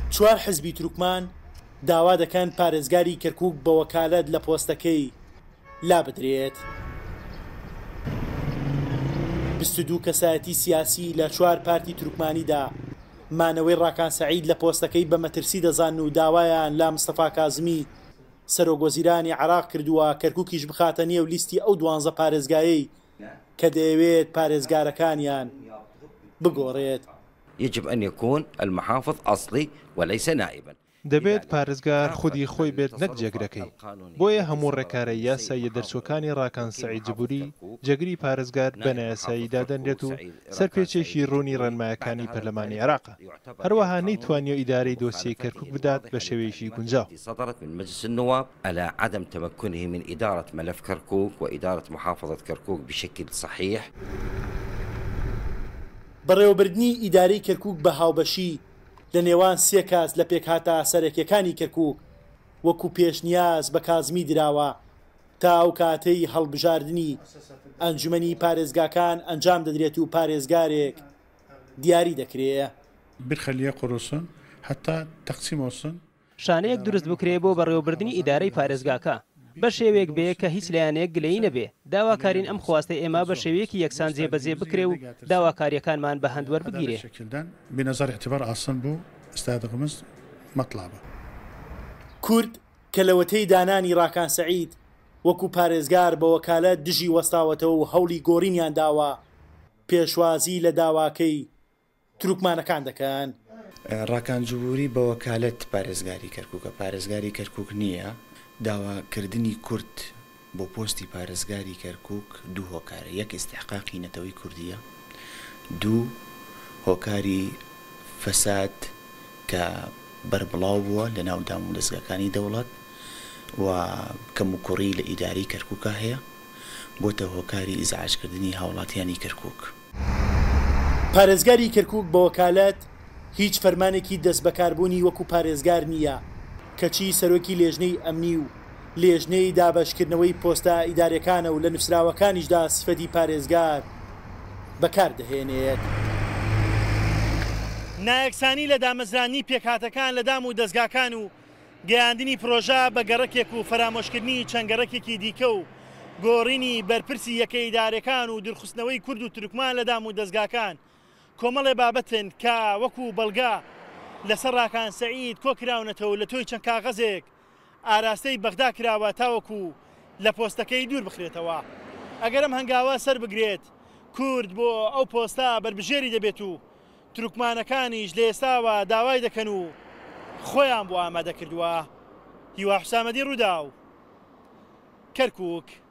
چوار حزبی تورکمان داوا دەکەن پارێزگاری کەرکووک بە وەکالەت لە پۆستەکەی لا بدرێت. 22 کەسایەتی سیاسی لە 4 پارتی تورکمانیدا مانەوەی ڕاکان سەعید لە پۆستەکەی بە مەترسی دەزان و داوایان لا مستەفا کازمی سەرۆکوەزیرانی عێراق کردووە کەرکووکیش بخاتە نێو لیستی ئەو 12 پارێزگایەی کە دەیەوێت پارێزگارەکانیان بگۆڕێت. يجب أن يكون المحافظ أصلي وليس نائبا. دەبێت پارێزگار خودی خۆی بێت نەک جێگرەکەی. بۆیە هەموو ڕێکارەی یاسایی دەرچووەکانی ڕاکان سەعید جبوری جێگری پارێزگار بە نایاسایی دادەنرێت و سەرپێچێکی ڕوونی ڕێنمایەکانی پەرلەمانی عێراقە. هەروەها نەیتوانێت ئیدارەی دۆسیەی کەرکووک بدات بە شێوەیەکی گونجاو. صدرت من مجلس النواب على عدم تمكنه من إدارة ملف كركوك وإدارة محافظة كركوك بشكل صحيح. بەڕێوەبردننی ئیدارەی کەرکووک بە هاوبەشی لە نێوان 3 کەس لە پێکهاتە سەرەکیەکانی کەرکووک وەکو پێشنیاز بە کازمی دراوە تا ئەو کاتەی هەڵبژاردننی ئەنجومەنی پارێزگاکان ئەنجام دەدرێت و پارێزگارێک دیاری دەکرێت. بالخلية قرصن حتى تقسيم وصن. شانەیەک دروست بکرێ بۆ بەڕێوەبردننی ئیدارەی پارێزگاکە بە شێوەیەک بێ کە هیچ لایەنەیەک گلەیی نەبێ. داواکارین ئەم خواستەی ئێمە بە شێوەیەکی یەکسان جێبەجێ بکرێ و داواکاریەکانمان بە هەندوەر بگیرێ. بنظر اعتبار أصلا بو استادقمز مطلبة. کورد کە لەوەتەی دانانی ڕاکان سەعید وەکو پارێزگار بە وەکالەت دژی وەستاوەتەوە و هەوڵی گۆڕینیان داوە پێشوازی لە داواکەی تورکمانەکان دەکەن. ڕاکان جبوری بە وەکالەت پارێزگاری کەرکووکە پارێزگاری کەرکووک نییە. داواکردنی کورد بۆ پۆستی پارێزگاری کەرکووک دوو هۆکارە. یەک ئیستحقاقی نەتەوەی کوردیە، دوو هۆکاری فەساد کە بەربڵاو بووە لە ناو دام و دەستگاکانی دەوڵەت و کەم و کوڕی لە ئیداری کەرکووکە هەیە بۆتە هۆکاری ئیزعاجکردنی هاوڵاتیانی کەرکووک. پارێزگاری کەرکووک بە وەکالەت هیچ فەرمانێکی دەست بەکاربوونی وەکو پارێزگار نییە کەچی سەرۆکی لێژنەی ئەمنی و لێژنەی دابەشکردنەوەی پۆستە ئیدارەکانە و لە نووسراوەکانیشدا سفەتی پارێزگار بەکاردەهێنێت. نایەکسانی لە دامەزرانی پێکهاتەکان لە دام و دەستگاکان و گەیاندنی پرۆژە بە گەڕەکێک و فەرامۆشکردنی چەندگەڕەکێکی دیکە و گۆڕینی بەرپرسی یەکە ئیدارەکان و درخستنەوەی کورد و تورکمان لە دام و دەستگاکان کۆمەڵێ بابەتن کە وەکو بەڵگا لەسەر ڕاکان سەعید کۆکراونەتەوە لە تۆی چەند کاغەزێک ئاراستەی بەغدا کراوە تاوەکو لە پۆستەکەی دوور بخرێتەوە. ئەگەرم هەنگاوە سەر بگرێت کورد بۆ ئەو پۆستە بربژێری دەبێت و تورکمانەکانیش لە ئێستاوە داوای دەکەن و خۆیان بۆ ئامادە کردووە. هیوا حوسامەدی ڕوودا و کەرکووک.